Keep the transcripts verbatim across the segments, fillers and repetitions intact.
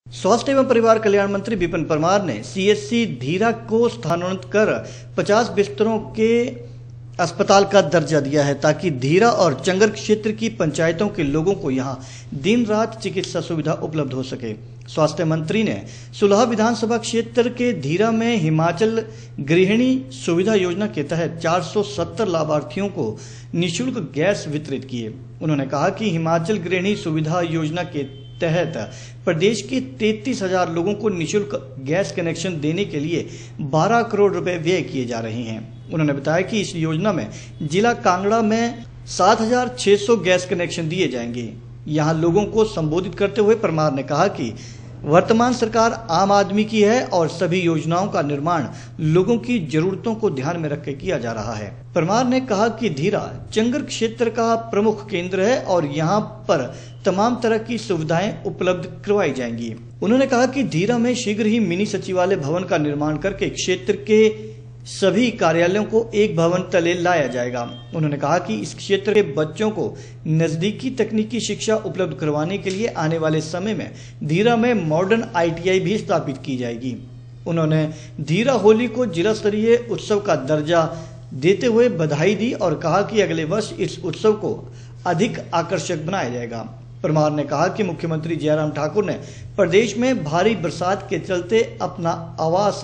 स्वास्थ्य एवं परिवार कल्याण मंत्री विपिन परमार ने सीएचसी धीरा को स्थानांतरित कर पचास बिस्तरों के अस्पताल का दर्जा दिया है ताकि धीरा और चंगर क्षेत्र की पंचायतों के लोगों को यहां दिन रात चिकित्सा सुविधा उपलब्ध हो सके। स्वास्थ्य मंत्री ने सुलह विधानसभा क्षेत्र के धीरा में हिमाचल गृहिणी सुविधा योजना के तहत चार सौ सत्तर लाभार्थियों को निःशुल्क गैस वितरित किए। उन्होंने कहा कि हिमाचल गृहिणी सुविधा योजना के तहत प्रदेश के तैंतीस हजार लोगों को निःशुल्क गैस कनेक्शन देने के लिए बारह करोड़ रुपए व्यय किए जा रहे हैं। उन्होंने बताया कि इस योजना में जिला कांगड़ा में सात हजार छह सौ गैस कनेक्शन दिए जाएंगे। यहां लोगों को संबोधित करते हुए परमार ने कहा कि वर्तमान सरकार आम आदमी की है और सभी योजनाओं का निर्माण लोगों की जरूरतों को ध्यान में रखकर किया जा रहा है। परमार ने कहा कि धीरा चंगर क्षेत्र का प्रमुख केंद्र है और यहां पर तमाम तरह की सुविधाएं उपलब्ध करवाई जाएंगी। उन्होंने कहा कि धीरा में शीघ्र ही मिनी सचिवालय भवन का निर्माण करके क्षेत्र के सभी कार्यालयों को एक भवन तले लाया जाएगा। उन्होंने कहा कि इस क्षेत्र के बच्चों को नजदीकी तकनीकी शिक्षा उपलब्ध करवाने के लिए आने वाले समय में धीरा में मॉडर्न आईटीआई भी स्थापित की जाएगी। उन्होंने धीरा होली को जिला स्तरीय उत्सव का दर्जा देते हुए बधाई दी और कहा कि अगले वर्ष इस उत्सव को अधिक आकर्षक बनाया जाएगा। परमार ने कहा कि मुख्यमंत्री जयराम ठाकुर ने प्रदेश में भारी बरसात के चलते अपना आवास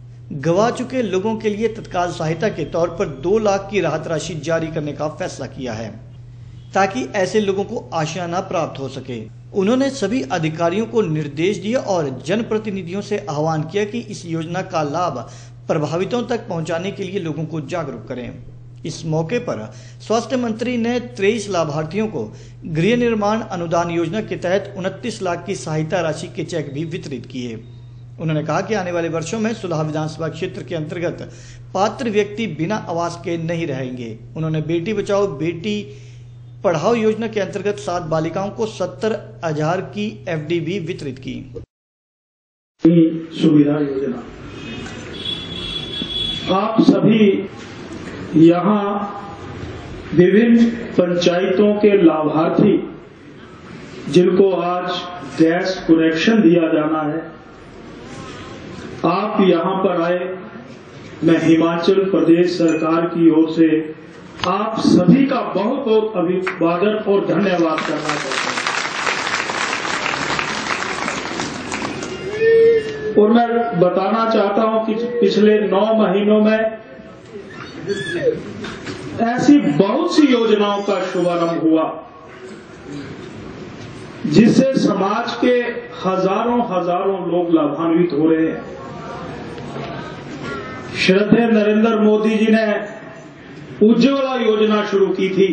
गवा चुके लोगों के लिए तत्काल सहायता के तौर पर दो लाख की राहत राशि जारी करने का फैसला किया है ताकि ऐसे लोगों को आशियाना प्राप्त हो सके। उन्होंने सभी अधिकारियों को निर्देश दिए और जनप्रतिनिधियों से आह्वान किया कि इस योजना का लाभ प्रभावितों तक पहुंचाने के लिए लोगों को जागरूक करें। इस मौके पर स्वास्थ्य मंत्री ने तेईस लाभार्थियों को गृह निर्माण अनुदान योजना के तहत उनतीस लाख की सहायता राशि के चेक भी वितरित किए। उन्होंने कहा कि आने वाले वर्षों में सुलह विधानसभा क्षेत्र के अंतर्गत पात्र व्यक्ति बिना आवास के नहीं रहेंगे। उन्होंने बेटी बचाओ बेटी पढ़ाओ योजना के अंतर्गत सात बालिकाओं को सत्तर हजार की एफडी भी वितरित की। सुविधा योजना आप सभी यहाँ विभिन्न पंचायतों के लाभार्थी जिनको आज गैस कनेक्शन दिया जाना है, आप यहाँ पर आए। मैं हिमाचल प्रदेश सरकार की ओर से आप सभी का बहुत बहुत अभिवादन और धन्यवाद करना चाहता हूँ। और मैं बताना चाहता हूँ कि पिछले नौ महीनों में ऐसी बहुत सी योजनाओं का शुभारंभ हुआ जिससे समाज के हजारों हजारों लोग लाभान्वित हो रहे हैं। श्रद्धेय नरेंद्र मोदी जी ने उज्ज्वला योजना शुरू की थी।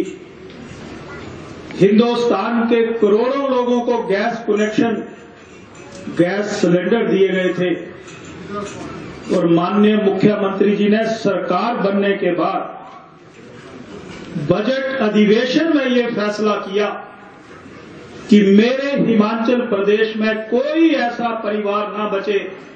हिंदुस्तान के करोड़ों लोगों को गैस कनेक्शन, गैस सिलेंडर दिए गए थे और माननीय मुख्यमंत्री जी ने सरकार बनने के बाद बजट अधिवेशन में यह फैसला किया कि मेरे हिमाचल प्रदेश में कोई ऐसा परिवार ना बचे,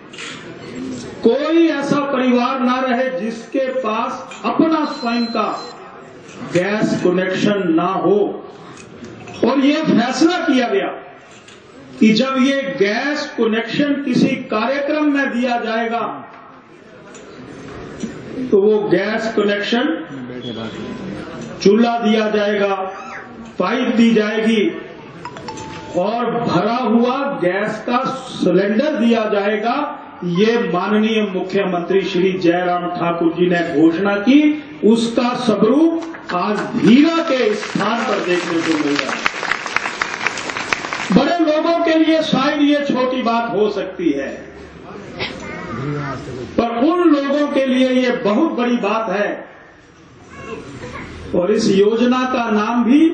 कोई ऐसा परिवार ना रहे जिसके पास अपना स्वयं का गैस कनेक्शन ना हो। और यह फैसला किया गया कि जब ये गैस कनेक्शन किसी कार्यक्रम में दिया जाएगा तो वो गैस कनेक्शन चूल्हा दिया जाएगा, पाइप दी जाएगी और भरा हुआ गैस का सिलेंडर दिया जाएगा। ये माननीय मुख्यमंत्री श्री जयराम ठाकुर जी ने घोषणा की, उसका स्वरूप आज धीरा के स्थान पर देखने को मिल रहा है। बड़े लोगों के लिए शायद ये छोटी बात हो सकती है, पर उन लोगों के लिए ये बहुत बड़ी बात है। और इस योजना का नाम भी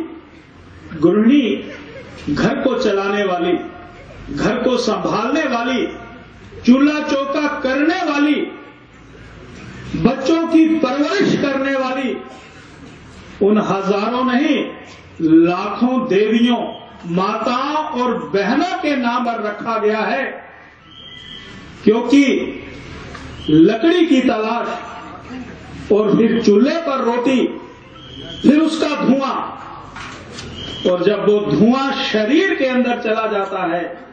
गृहिणी, घर को चलाने वाली, घर को संभालने वाली, चूल्हा चौका करने वाली, बच्चों की परवरिश करने वाली उन हजारों नहीं लाखों देवियों, माताओं और बहनों के नाम पर रखा गया है। क्योंकि लकड़ी की तलाश और फिर चूल्हे पर रोटी, फिर उसका धुआं, और जब वो धुआं शरीर के अंदर चला जाता है